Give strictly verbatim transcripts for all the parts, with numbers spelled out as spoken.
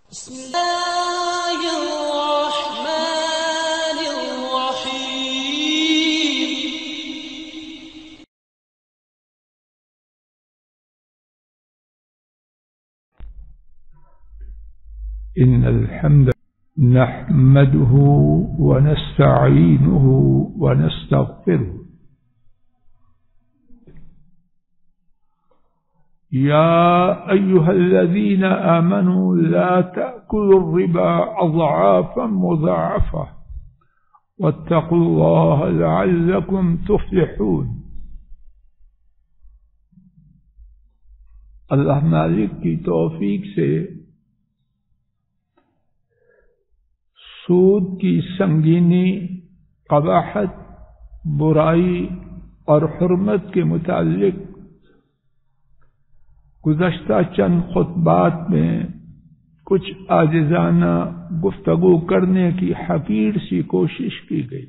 بسم الله الرحمن الرحيم. إن الحمد نحمده ونستعينه ونستغفره. يا أيها الذين آمنوا لا تأكلوا الربا أضعافا مضاعفة واتقوا الله لعلكم تفلحون. اللہ مالک کی توفیق سے سود کی سنگینی، قباحت، برائی اور حرمت کے متعلق گزشتہ چند خطبات میں کچھ عاجزانہ گفتگو کرنے کی حقیر سی کوشش کی گئی۔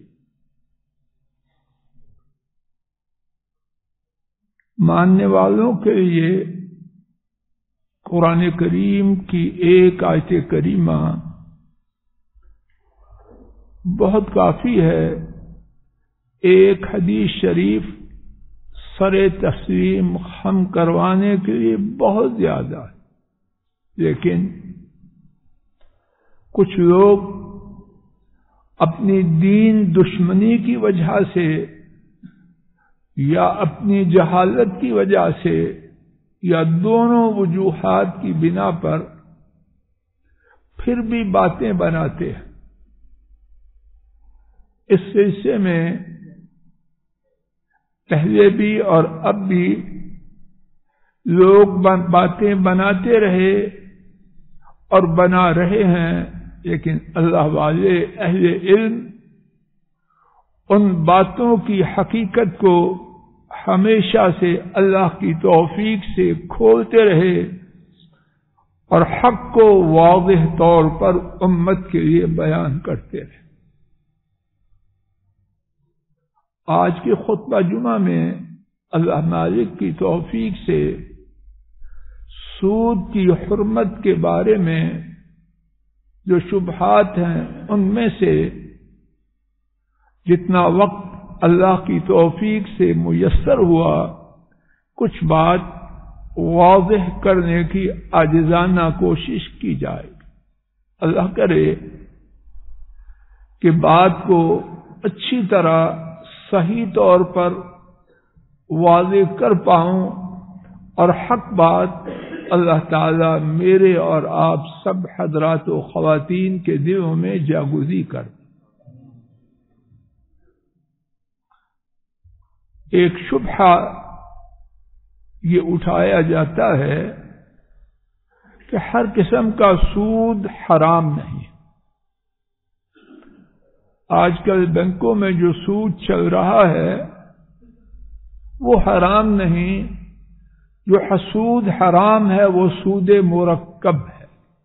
ماننے والوں کے لیے قرآن کریم کی ایک آیت کریمہ بہت کافی ہے، ایک حدیث شریف سر تسلیم خم کروانے کے لیے بہت زیادہ ہے، لیکن کچھ لوگ اپنی دین دشمنی کی وجہ سے یا اپنی جہالت کی وجہ سے یا دونوں وجوہات کی بنا پر پھر بھی باتیں بناتے ہیں۔ اس سلسلے میں پہلے بھی اور اب بھی لوگ باتیں بناتے رہے اور بنا رہے ہیں، لیکن اللہ والے اہل علم ان باتوں کی حقیقت کو ہمیشہ سے اللہ کی توفیق سے کھولتے رہے اور حق کو واضح طور پر امت کے لیے بیان کرتے رہے۔ آج کے خطبہ جمعہ میں اللہ مالک کی توفیق سے سود کی حرمت کے بارے میں جو شبہات ہیں ان میں سے جتنا وقت اللہ کی توفیق سے میسر ہوا کچھ بات واضح کرنے کی عاجزانہ کوشش کی جائے۔ اللہ کرے کہ بات کو اچھی طرح صحیح طور پر واضح کر پاؤں اور حق بات اللہ تعالی میرے اور آپ سب حضرات و خواتین کے دلوں میں جاگزی کر۔ ایک شبہہ یہ اٹھایا جاتا ہے کہ ہر قسم کا سود حرام نہیں۔ آج کل بینکوں میں جو سود چل رہا ہے وہ حرام نہیں، جو سود حرام ہے وہ سود مرکب ہے۔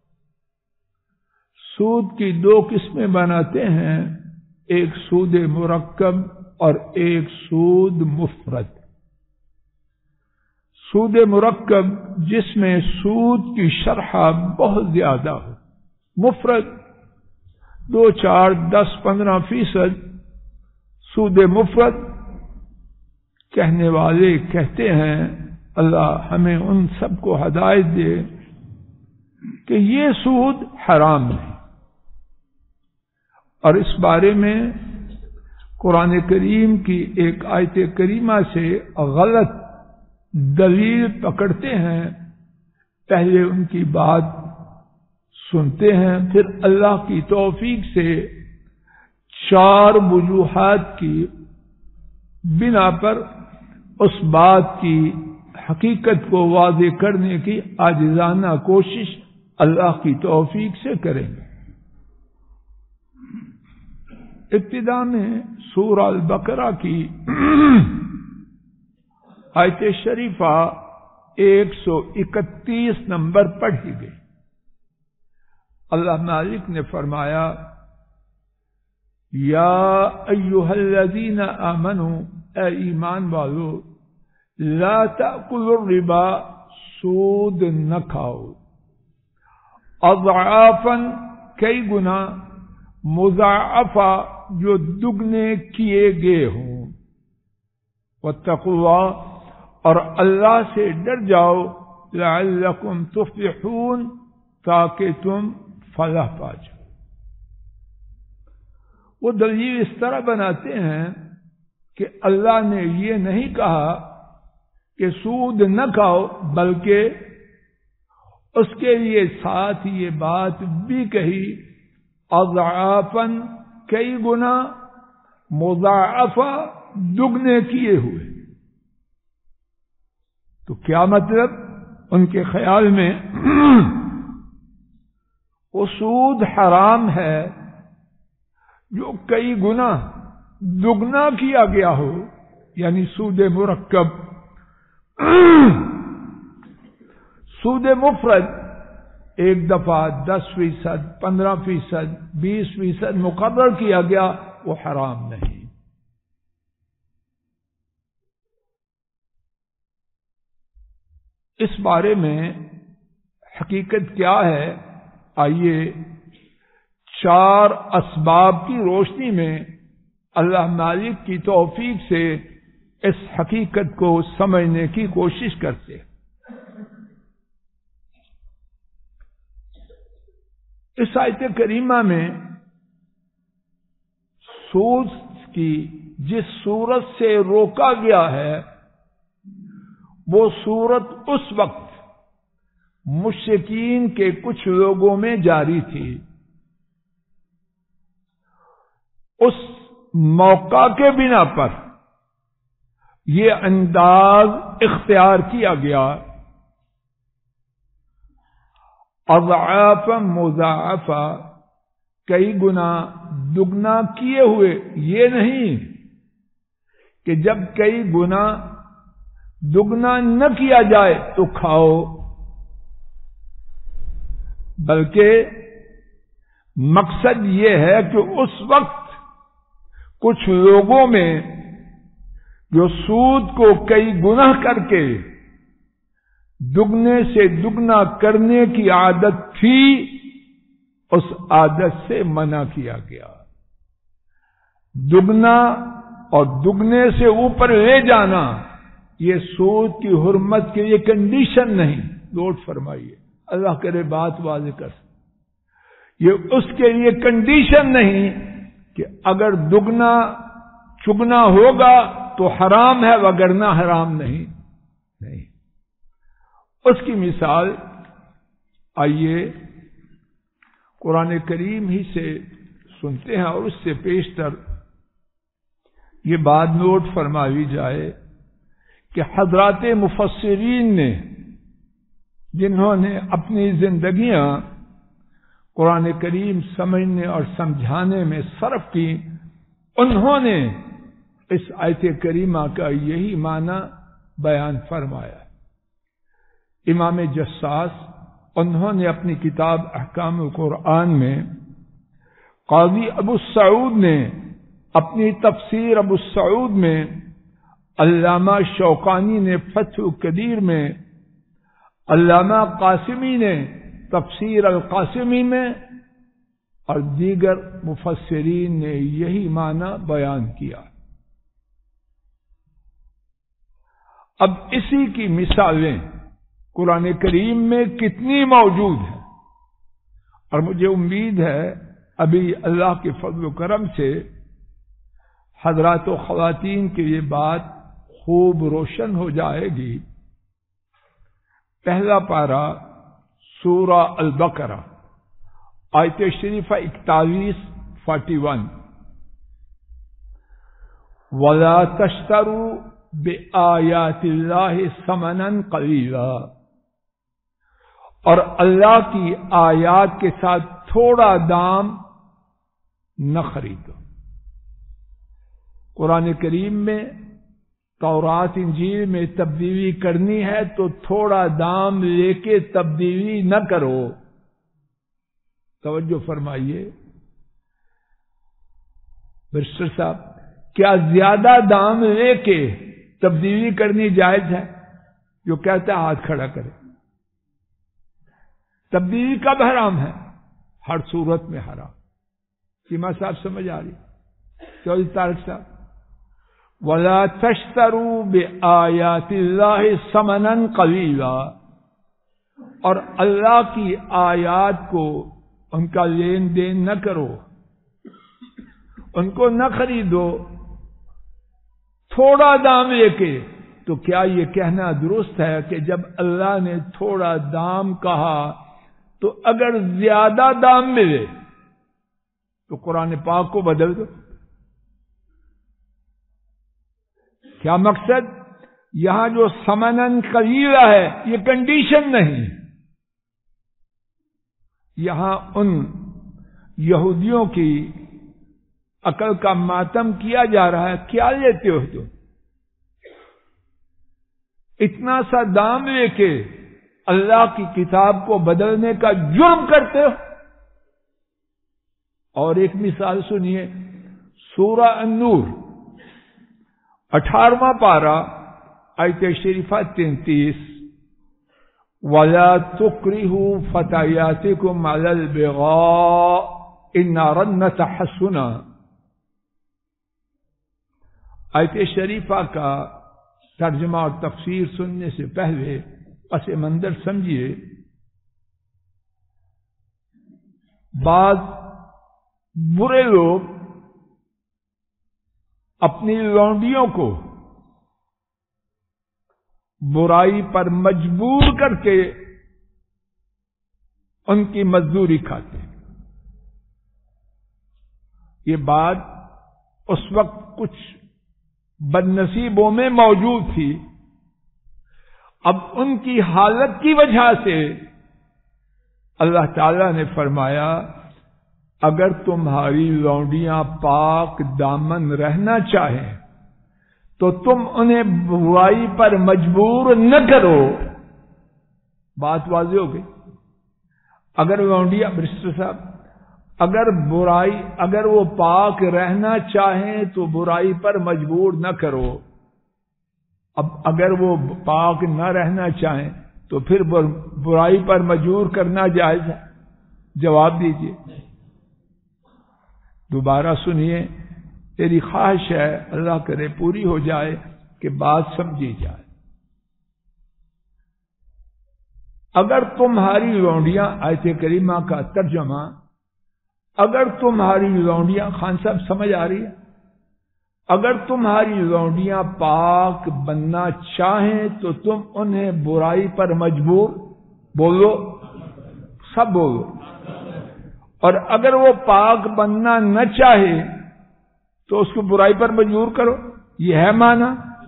سود کی دو قسمیں بناتے ہیں، ایک سود مرکب اور ایک سود مفرد۔ سود مرکب جس میں سود کی شرح بہت زیادہ ہو، مفرد دو چار دس پندرہ فیصد سود مفرد کہنے والے کہتے ہیں، اللہ ہمیں ان سب کو ہدایت دے کہ یہ سود حرام ہے، اور اس بارے میں قرآن کریم کی ایک آیت کریمہ سے غلط دلیل پکڑتے ہیں، پہلے ان کی بات سنتے ہیں، پھر اللہ کی توفیق سے چار وجوہات کی بنا پر اس بات کی حقیقت کو واضح کرنے کی عاجزانہ کوشش اللہ کی توفیق سے کریں گے۔ ابتدا میں سورہ البقرہ کی آیت شریفہ ایک سو اکتیس نمبر پڑھی گئی۔ اللہ مالک نے فرمایا، یا ایھا الذین آمنوا، اے ایمان والو، لا تأکلوا الربا، سود نہ کھاؤ، اضعافاً کئی گنا، مضاعفہ جو دگنے کیے گئے ہوں، واتقوا اللہ اور اللہ سے ڈر جاؤ، لعلکم تفلحون تاکہ تم فلاح پا جاؤ۔ وہ دلیل اس طرح بناتے ہیں کہ اللہ نے یہ نہیں کہا کہ سود نہ کھاؤ، بلکہ اس کے لیے ساتھ یہ بات بھی کہی اضعافاً کئی گنا، مضاعفہ دگنے کیے ہوئے۔ تو کیا مطلب؟ ان کے خیال میں وہ سود حرام ہے جو کئی گنا دگنا کیا گیا ہو، یعنی سود مرکب۔ سود مفرد ایک دفعہ دس فیصد، پندرہ فیصد، بیس فیصد مقرر کیا گیا، وہ حرام نہیں۔ اس بارے میں حقیقت کیا ہے، آئیے چار اسباب کی روشنی میں اللہ مالک کی توفیق سے اس حقیقت کو سمجھنے کی کوشش کرتے ہیں۔ اس آیت کریمہ میں سود کی جس صورت سے روکا گیا ہے، وہ صورت اس وقت مشرکین کے کچھ لوگوں میں جاری تھی۔ اس موقع کے بنا پر یہ انداز اختیار کیا گیا، اضعافا مضاعفہ کئی گنا دگنا کیے ہوئے۔ یہ نہیں کہ جب کئی گنا دگنا نہ کیا جائے تو کھاؤ، بلکہ مقصد یہ ہے کہ اس وقت کچھ لوگوں میں جو سود کو کئی گنا کر کے دگنے سے دگنا کرنے کی عادت تھی، اس عادت سے منع کیا گیا۔ دگنا اور دگنے سے اوپر لے جانا یہ سود کی حرمت کے لیے کنڈیشن نہیں۔ نوٹ فرمائیے، اللہ کرے بات واضح کر، یہ اس کے لیے کنڈیشن نہیں کہ اگر دگنا چگنا ہوگا تو حرام ہے، وگرنہ حرام نہیں نہیں۔ اس کی مثال آئیے قرآن کریم ہی سے سنتے ہیں، اور اس سے پیشتر یہ بات نوٹ فرمائی جائے کہ حضرات مفسرین نے، جنہوں نے اپنی زندگیاں قرآن کریم سمجھنے اور سمجھانے میں صرف کی، انہوں نے اس آیت کریمہ کا یہی معنی بیان فرمایا۔ امام جساس انہوں نے اپنی کتاب احکام القرآن میں، قاضی ابو سعود نے اپنی تفسیر ابو سعود میں، علامہ شوقانی نے فتح القدیر میں، علامہ قاسمی نے تفسیر القاسمی میں، اور دیگر مفسرین نے یہی معنی بیان کیا۔ اب اسی کی مثالیں قرآن کریم میں کتنی موجود ہیں، اور مجھے امید ہے ابھی اللہ کے فضل و کرم سے حضرات و خواتین کے یہ بات خوب روشن ہو جائے گی۔ پہلا پارہ سورہ البقرہ، آیت شریفہ اکتالیس فورٹی ون، وَلَا تَشْتَرُوا بِآيَاتِ اللَّهِ ثَمَنًا قَلِيلًا، اور اللہ کی آیات کے ساتھ تھوڑا دام نہ خریدو۔ قرآن کریم میں تورات انجیل میں تبدیلی کرنی ہے تو تھوڑا دام لے کے تبدیلی نہ کرو۔ توجہ فرمائیے برسٹر صاحب، کیا زیادہ دام لے کے تبدیلی کرنی جائز ہے؟ جو کہتا ہے ہاتھ کھڑا کرے۔ تبدیلی کب حرام ہے؟ ہر صورت میں حرام. سیما صاحب سمجھ آ رہی؟ چودھری طارق صاحب. وَلَا تَشْتَرُوا بِآيَاتِ اللَّهِ ثَمَنًا قَلِيلًا، اور اللہ کی آیات کو ان کا لین دین نہ کرو، ان کو نہ خریدو تھوڑا دام لے کے. تو کیا یہ کہنا درست ہے کہ جب اللہ نے تھوڑا دام کہا تو اگر زیادہ دام ملے تو قرآن پاک کو بدل دو؟ کیا مقصد؟ یہاں جو ثمنن قلیلہ ہے یہ کنڈیشن نہیں. یہاں ان یہودیوں کی عقل کا ماتم کیا جا رہا ہے. کیا لیتے ہو تم؟ اتنا سا دام لے کے اللہ کی کتاب کو بدلنے کا جرم کرتے ہو. اور ایک مثال سنیے، سورہ النور اٹھارہواں پارہ آیت شریفہ تینتیس. وَلَا تُكْرِهُوا فَتَيَاتِكُمْ عَلَى الْبِغَاءِ إِنْ أَرَدْنَا تَحَصُّنًا. آیت شریفہ کا ترجمہ اور تفسیر سننے سے پہلے پس منظر سمجھیے. بعض برے لوگ اپنی لونڈیوں کو برائی پر مجبور کر کے ان کی مزدوری کھاتے ہیں. یہ بات اس وقت کچھ بد نصیبوں میں موجود تھی. اب ان کی حالت کی وجہ سے اللہ تعالی نے فرمایا اگر تمہاری لونڈیاں پاک دامن رہنا چاہیں تو تم انہیں برائی پر مجبور نہ کرو. بات واضح ہو گئی. اگر لونڈیاں برسٹر صاحب اگر برائی اگر وہ پاک رہنا چاہیں تو برائی پر مجبور نہ کرو. اب اگر وہ پاک نہ رہنا چاہیں تو پھر برائی پر مجبور کرنا جائز ہے؟ جواب دیجیے. دوبارہ سنیے، تیری خواہش ہے اللہ کرے پوری ہو جائے کہ بات سمجھی جائے. اگر تمہاری لونڈیاں، آیت کریمہ کا ترجمہ، اگر تمہاری لونڈیاں، خان صاحب سمجھ آ رہی ہے؟ اگر تمہاری لونڈیاں پاک بننا چاہیں تو تم انہیں برائی پر مجبور، بولو سب بولو. اور اگر وہ پاک بننا نہ چاہے تو اس کو برائی پر مجبور کرو. یہ ہے معنی؟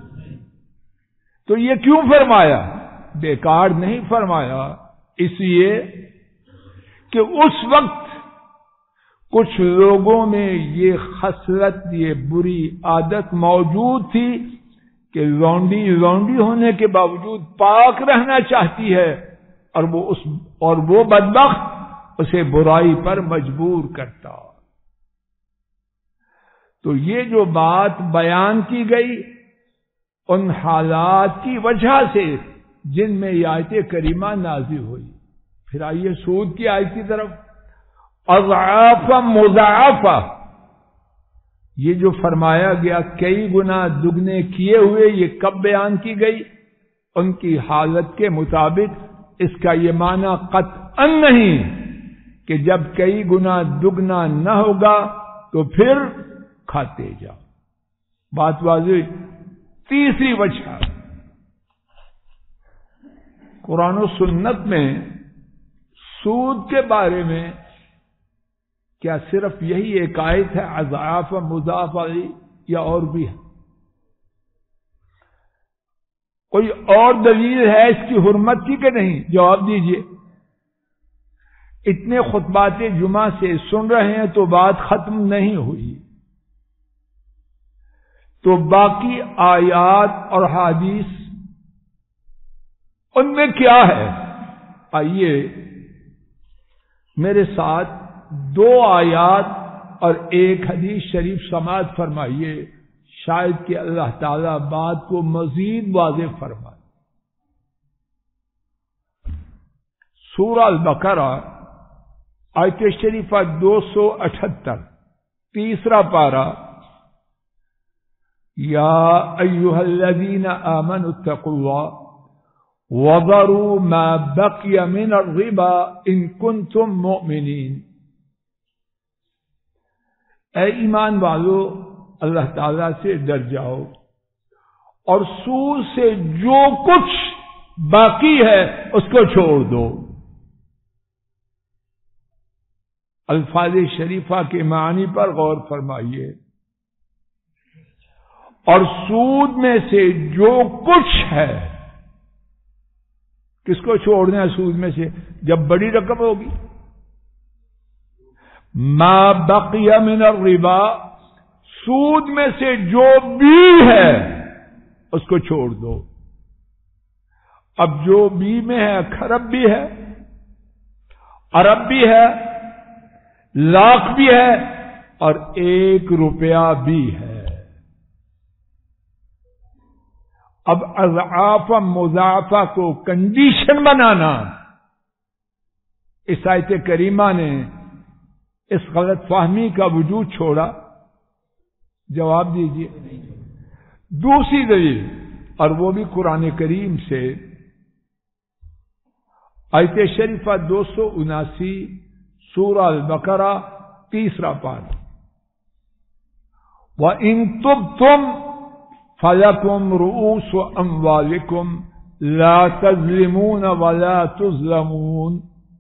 تو یہ کیوں فرمایا؟ بیکار نہیں فرمایا، اس لیے کہ اس وقت کچھ لوگوں میں یہ خصلت، یہ بری عادت موجود تھی کہ لونڈی لونڈی ہونے کے باوجود پاک رہنا چاہتی ہے اور وہ اس اور وہ بدبخت اسے برائی پر مجبور کرتا. تو یہ جو بات بیان کی گئی ان حالات کی وجہ سے جن میں یہ آیت کریمہ نازل ہوئی. پھر آئیے سود کی آیت کی طرف. اضعاف مضاعفہ، یہ جو فرمایا گیا کئی گنا دگنے کیے ہوئے، یہ کب بیان کی گئی؟ ان کی حالت کے مطابق. اس کا یہ معنی قطعا نہیں کہ جب کئی گنا دگنا نہ ہوگا تو پھر کھاتے جاؤ. بات واضح. تیسری وجہ، قرآن و سنت میں سود کے بارے میں کیا صرف یہی ایک آیت ہے اضعاف مضاعفہ، یا اور بھی ہے؟ کوئی اور دلیل ہے اس کی حرمت کی کہ نہیں؟ جواب دیجئے. اتنے خطبات جمعہ سے سن رہے ہیں تو بات ختم نہیں ہوئی. تو باقی آیات اور حدیث ان میں کیا ہے؟ آئیے میرے ساتھ دو آیات اور ایک حدیث شریف سماعت فرمائیے، شاید کہ اللہ تعالی بات کو مزید واضح فرمائے. سورہ البقرہ آیت شریفہ دو سو اٹھہتر، تیسرا پارہ، یا ایھا الذین آمنوا اتقوا اللہ وذروا ما بقی من الربا ان کنتم مؤمنین۔ اے ایمان والو، اللہ تعالی سے ڈر جاؤ اور سود سے جو کچھ باقی ہے اس کو چھوڑ دو۔ الفاظ شریفہ کے معنی پر غور فرمائیے۔ اور سود میں سے جو کچھ ہے، کس کو چھوڑنا ہے سود میں سے؟ جب بڑی رقم ہوگی، ما بقی من الربا، سود میں سے جو بھی ہے اس کو چھوڑ دو۔ اب جو بی میں ہے، کھرب بھی ہے، ارب بھی ہے، لاکھ بھی ہے، اور ایک روپیہ بھی ہے۔ اب اضعاف مضاعفہ کو کنڈیشن بنانا، اس آیت کریمہ نے اس غلط فہمی کا وجود چھوڑا؟ جواب دیجیے۔ دوسری دلیل، اور وہ بھی قرآن کریم سے، آیت شریفہ دو سو اناسی، سورہ البقرہ، تیسرا پارہ، وَإِن تُبْتُمْ فَلَكُمْ رُؤُوسُ أَمْوَالِكُمْ لَا تَظْلِمُونَ وَلَا تُظْلَمُونَ۔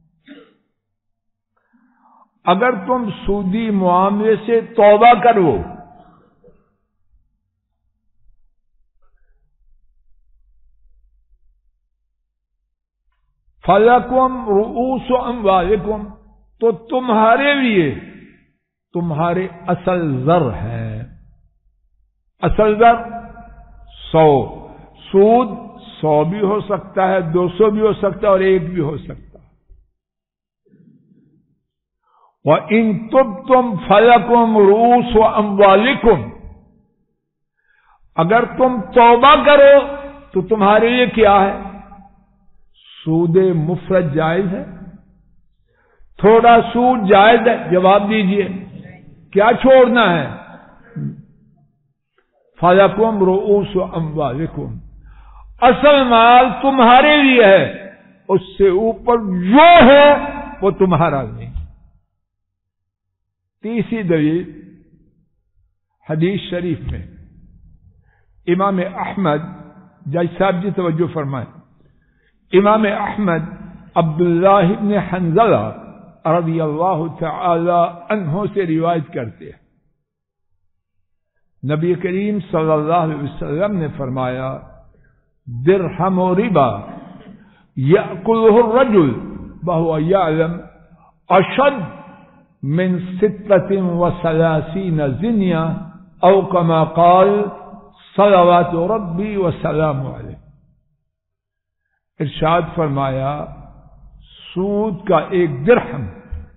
اگر تم سودی معاملے سے توبہ کرو، فَلَكُمْ رُؤُوسُ أَمْوَالِكُمْ، تو تمہارے لیے تمہارے اصل زر ہے۔ اصل زر سو، سود سو بھی ہو سکتا ہے، دو سو بھی ہو سکتا ہے، اور ایک بھی ہو سکتا ہے۔ وَإِن تُبْتُمْ فَلَكُمْ رُؤُوسُ أَمْوَالِكُمْ، اگر تم توبہ کرو تو تمہارے لیے کیا ہے؟ سود مفرد جائز ہے؟ تھوڑا سود جائز ہے؟ جواب دیجئے، کیا چھوڑنا ہے؟ فَلَكُمْ رُؤُوسُ أَمْوَالِكُمْ، اصل مال تمہارے لیے ہے، اس سے اوپر جو ہے وہ تمہارا نہیں۔ تیسری دلیل، حدیث شریف میں امام احمد، جج صاحب جی توجہ فرمائیں، امام احمد عبداللہ ابن حنظلہ رضی اللہ تعالی عنہ سے روایت کرتے ہیں، نبی کریم صلی اللہ علیہ وسلم نے فرمایا، درہم و ربا یأکلہ الرجل وہو یعلم اشد من ستۃ و ثلاثین زنیہ او کما قال صلوات ربی وسلام علیہ۔ ارشاد فرمایا، سود کا ایک درہم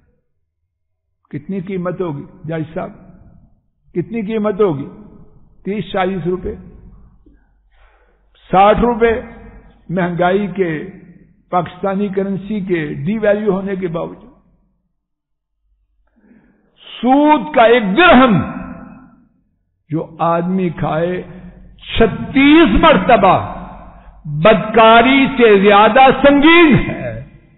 کتنی قیمت ہوگی جاج صاحب؟ کتنی قیمت ہوگی؟ تیس چالیس روپے، ساٹھ روپے، مہنگائی کے، پاکستانی کرنسی کے ڈی ویلیو ہونے کے باوجود۔ سود کا ایک درہم جو آدمی کھائے چھتیس مرتبہ بدکاری سے زیادہ سنگین ہے۔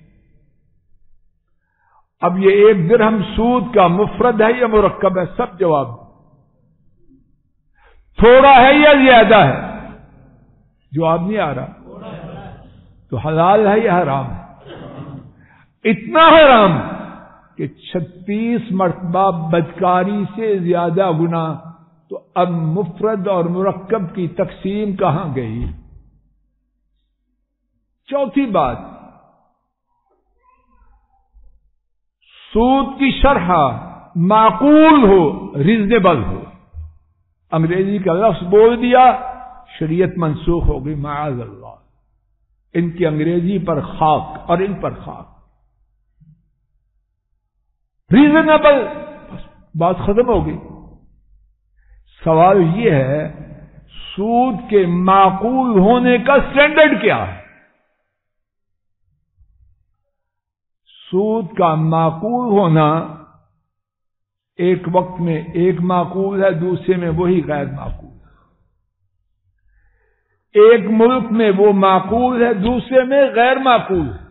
اب یہ ایک درہم سود کا مفرد ہے یا مرکب ہے؟ سب جواب، تھوڑا ہے یا زیادہ ہے؟ جواب نہیں آ رہا۔ تو حلال ہے یا حرام ہے؟ اتنا حرام کہ چھتیس مرتبہ بدکاری سے زیادہ گنا۔ تو اب مفرد اور مرکب کی تقسیم کہاں گئی؟ چوتھی بات، سود کی شرح معقول ہو، ریزنیبل ہو۔ انگریزی کا لفظ بول دیا، شریعت منسوخ ہو گئی، معاذ اللہ۔ ان کی انگریزی پر خاک اور ان پر خاک۔ ریزنیبل، بات ختم ہو گئی۔ سوال یہ ہے، سود کے معقول ہونے کا سٹینڈرڈ کیا ہے؟ سود کا معقول ہونا ایک وقت میں ایک معقول ہے، دوسرے میں وہی غیر معقول ہے۔ ایک ملک میں وہ معقول ہے، دوسرے میں غیر معقول ہے۔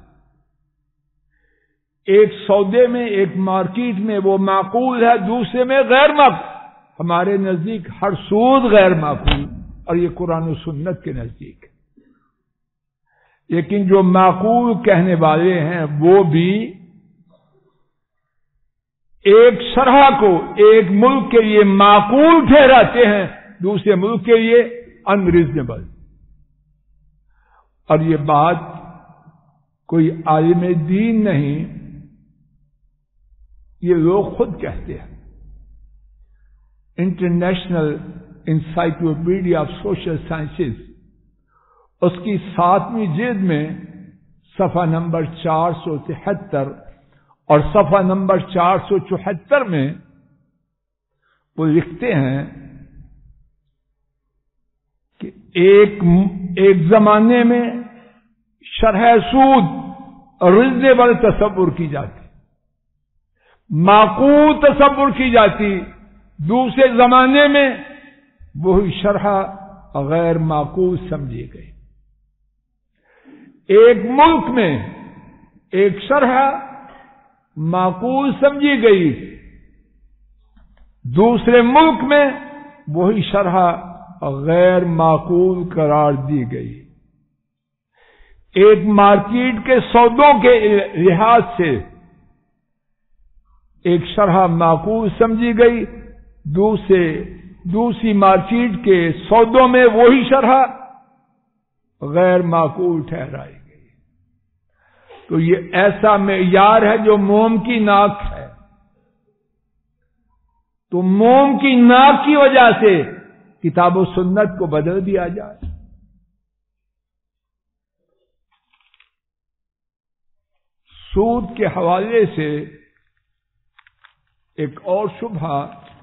ایک سودے میں، ایک مارکیٹ میں وہ معقول ہے، دوسرے میں غیر معقول۔ ہمارے نزدیک ہر سود غیر معقول، اور یہ قرآن و سنت کے نزدیک ہے۔ لیکن جو معقول کہنے والے ہیں وہ بھی ایک شرح کو ایک ملک کے لیے معقول ٹھہراتے ہیں، دوسرے ملک کے لیے انریزنیبل۔ اور یہ بات کوئی عالم دین نہیں، یہ لوگ خود کہتے ہیں۔ International encyclopedia of social sciences اس کی ساتویں جلد میں صفحہ نمبر چار سو تہتر اور صفحہ نمبر چار سو چوہتر میں وہ لکھتے ہیں کہ ایک ایک زمانے میں شرح سود ریزنیبل تصور کی جاتی، معقول تصور کی جاتی، دوسرے زمانے میں وہی شرح غیر معقول سمجھی گئی۔ ایک ملک میں ایک شرح معقول سمجھی گئی، دوسرے ملک میں وہی شرح غیر معقول قرار دی گئی۔ ایک مارکیٹ کے سودوں کے لحاظ سے ایک شرح معقول سمجھی گئی، دوسرے دوسری مارکیٹ کے سودوں میں وہی شرح غیر معقول ٹھہرائی گئی۔ تو یہ ایسا معیار ہے جو موم کی ناک ہے۔ تو موم کی ناک کی وجہ سے کتاب و سنت کو بدل دیا جائے۔ سود کے حوالے سے ایک اور شبہ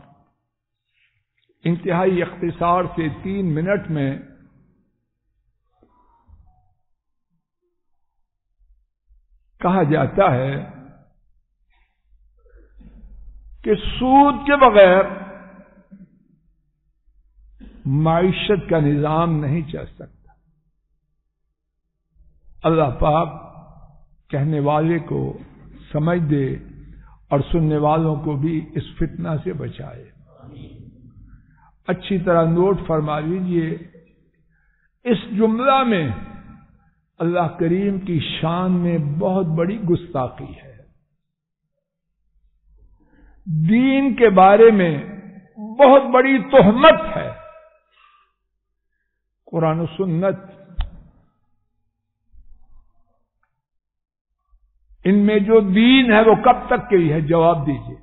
انتہائی اختصار سے تین منٹ میں کہا جاتا ہے کہ سود کے بغیر معیشت کا نظام نہیں چل سکتا۔ اللہ پاک کہنے والے کو سمجھ دے اور سننے والوں کو بھی اس فتنہ سے بچائے۔ اچھی طرح نوٹ فرما لیجیے، اس جملہ میں اللہ کریم کی شان میں بہت بڑی گستاخی ہے۔ دین کے بارے میں بہت بڑی تہمت ہے۔ قرآن و سنت ان میں جو دین ہے وہ کب تک کے لیے ہے؟ جواب دیجیے۔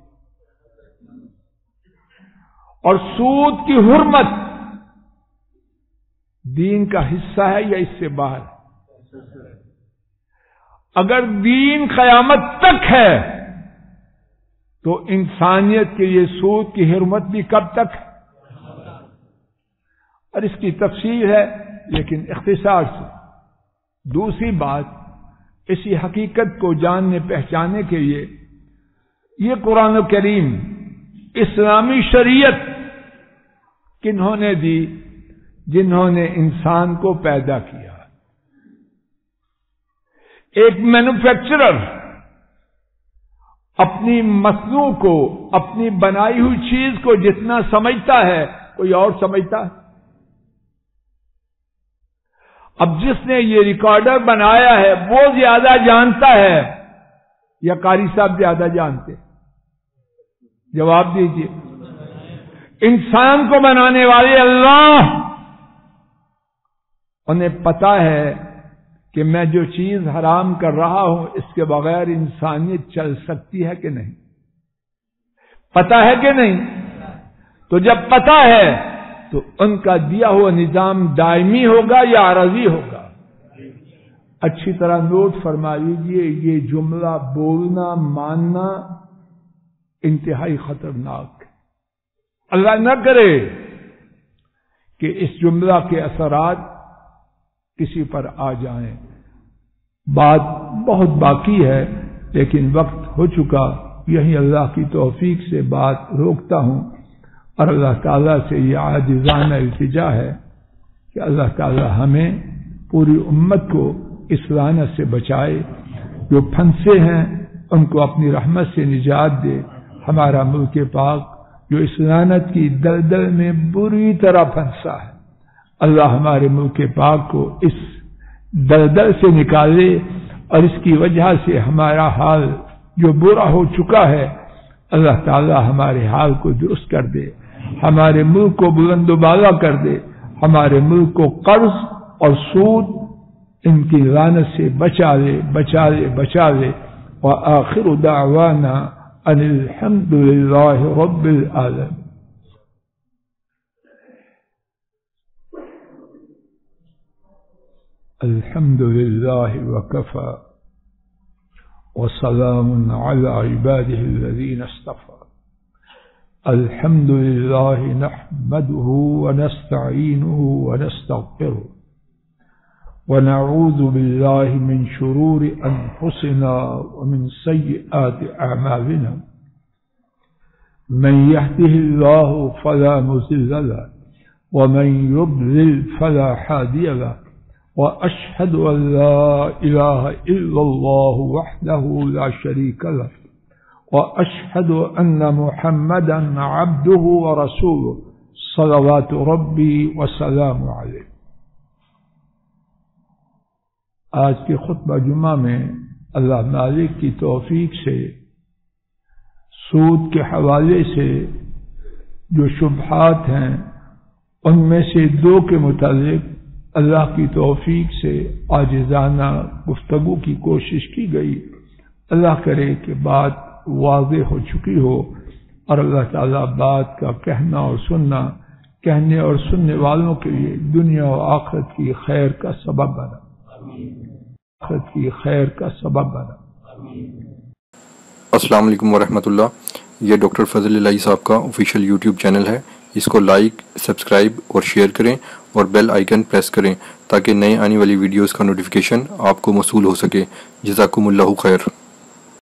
اور سود کی حرمت دین کا حصہ ہے یا اس سے باہر؟ اگر دین قیامت تک ہے تو انسانیت کے لیے سود کی حرمت بھی کب تک؟ اور اس کی تفصیل ہے لیکن اختصار سے۔ دوسری بات، اسی حقیقت کو جاننے پہچاننے کے لیے یہ قرآن کریم اسلامی شریعت کنہوں نے دی؟ جنہوں نے انسان کو پیدا کیا۔ ایک مینوفیکچرر اپنی مصنوع کو، اپنی بنائی ہوئی چیز کو جتنا سمجھتا ہے کوئی اور سمجھتا ہے؟ اب جس نے یہ ریکارڈر بنایا ہے وہ زیادہ جانتا ہے یا قاری صاحب زیادہ جانتے؟ جواب دیجیے۔ انسان کو بنانے والے اللہ، انہیں پتا ہے کہ میں جو چیز حرام کر رہا ہوں اس کے بغیر انسانیت چل سکتی ہے کہ نہیں؟ پتا ہے کہ نہیں؟ تو جب پتا ہے تو ان کا دیا ہوا نظام دائمی ہوگا یا عارضی ہوگا؟ اچھی طرح نوٹ فرما لیجیے، یہ جملہ بولنا ماننا انتہائی خطرناک ہے۔ اللہ نہ کرے کہ اس جملہ کے اثرات کسی پر آ جائیں۔ بات بہت باقی ہے، لیکن وقت ہو چکا، یہی اللہ کی توفیق سے بات روکتا ہوں، اور اللہ تعالیٰ سے یہ عاجزانہ التجا ہے کہ اللہ تعالیٰ ہمیں پوری امت کو اس لعنت سے بچائے، جو پھنسے ہیں ان کو اپنی رحمت سے نجات دے۔ ہمارا ملک پاک جو اس لعنت کی دلدل میں بری طرح پھنسا ہے، اللہ ہمارے ملک پاک کو اس دلدل سے نکالے، اور اس کی وجہ سے ہمارا حال جو برا ہو چکا ہے، اللہ تعالی ہمارے حال کو درست کر دے، ہمارے ملک کو بلند و بالا کر دے، ہمارے ملک کو قرض اور سود ان کی لعنت سے بچا لے بچا لے بچا لے وآخر دعوانا ان الحمد للہ رب العالمین۔ الحمد للہ وکفى وسلام على عباده الذين اصطفى۔ الحمد لله نحمده ونستعينه ونستغفره ونعوذ بالله من شرور أنفسنا ومن سيئات أعمالنا، من يهده الله فلا مضل له ومن يضلل فلا هادي له، وأشهد أن لا إله إلا الله وحده لا شريك له، وأشهد أن محمدا عبده ورسوله صلوات ربي وسلام عليه۔ آج کے خطبہ جمعہ میں اللہ مالک کی توفیق سے سود کے حوالے سے جو شبہات ہیں ان میں سے دو کے متعلق اللہ کی توفیق سے عاجزانہ گفتگو کی کوشش کی گئی۔ اللہ کرے کہ بات واضح ہو چکی ہو، اور اللہ تعالیٰ بات کا کہنا اور سننا کہنے اور سننے والوں کے لیے دنیا و آخرت کی خیر کا سبب بنا آخرت کی خیر کا سبب بنا۔ السلام علیکم ورحمۃ اللہ۔ یہ ڈاکٹر فضل الہی صاحب کا آفیشیل یوٹیوب چینل ہے، اس کو لائک، سبسکرائب اور شیئر کریں اور بیل آئیکن پریس کریں تاکہ نئے آنے والی ویڈیوز کا نوٹیفیکیشن آپ کو موصول ہو سکے۔ جزاکم اللہ خیر۔